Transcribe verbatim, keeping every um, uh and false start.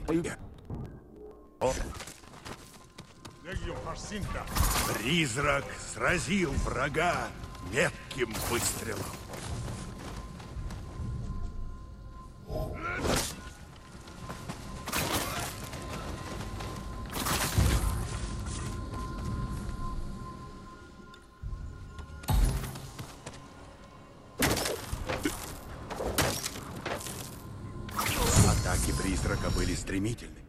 Призрак сразил врага метким выстрелом. Атаки призрака были стремительны.